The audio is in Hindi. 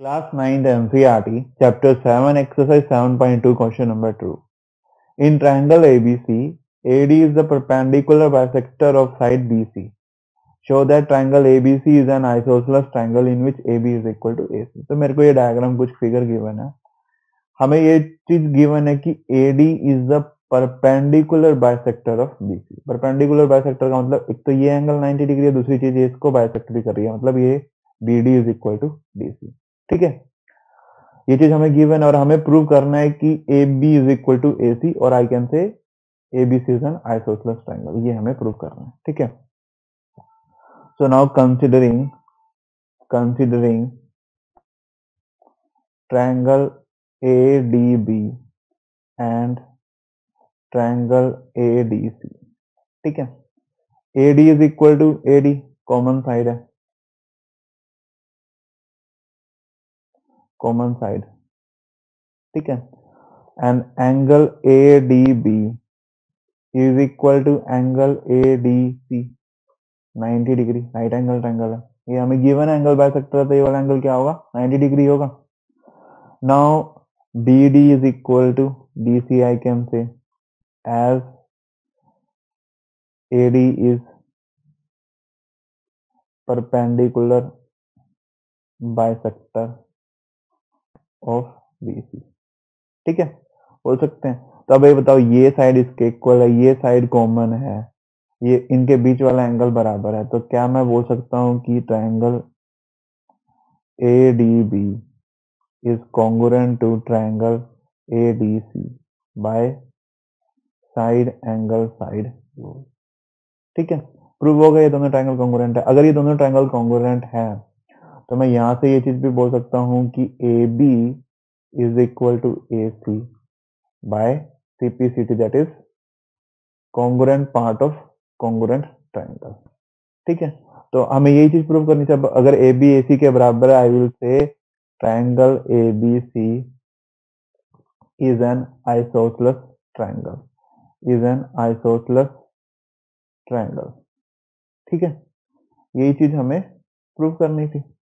Class 9 NCERT, Chapter 7, Exercise 7.2, Question number 2. In triangle ABC, AD is the perpendicular bisector of side BC. Show that triangle ABC is an isosceles triangle in which AB is equal to AC. तो मेरे को ये डायग्राम कुछ फिगर गिवन है, हमें ये चीज गिवन है कि AD is the perpendicular bisector of BC. Perpendicular bisector का मतलब एक तो ये एंगल 90 डिग्री है, दूसरी चीज इसको बाइसेक्ट भी कर रही है, मतलब ये BD is equal to DC. ठीक है, ये चीज हमें गिवन है और हमें प्रूव करना है कि AB is equal to AC और I can say ABC is an isosceles triangle. ये हमें प्रूव करना है. ठीक है, so now considering triangle ADB and triangle ADC. ठीक है, AD is equal to AD, common side है, कॉमन साइड. ठीक है, and angle ADB is equal to angle ADC 90 degree, right angle triangle है. ये हमें गिवन एंगल बाइसेक्टर है, तो ये वाला एंगल क्या होगा, 90 डिग्री होगा. Now BD is equal to DC, I can say as AD is perpendicular bisector of BC. ठीक है, बोल सकते हैं. तो अब ये बताओ, ये साइड इसके इक्वल है, ये साइड कॉमन है, ये इनके बीच वाला एंगल बराबर है, तो क्या मैं बोल सकता हूं कि triangle ADB is congruent to triangle ADC by side angle side rule. ठीक है, प्रूव हो गया ये दोनों ट्रायंगल कॉन्ग्रुएंट है. अगर ये दोनों ट्रायंगल कॉन्ग्रुएंट है तो मैं यहां से ये चीज भी बोल सकता हूं कि AB is equal to AC by CPCT, that is congruent part of congruent triangle. ठीक है, तो हमें यही चीज प्रूव करनी चाहिए. अगर AB AC के बराबर है, I will say triangle ABC is an isosceles triangle, is an isosceles triangle. ठीक है, यही चीज हमें प्रूव करनी थी.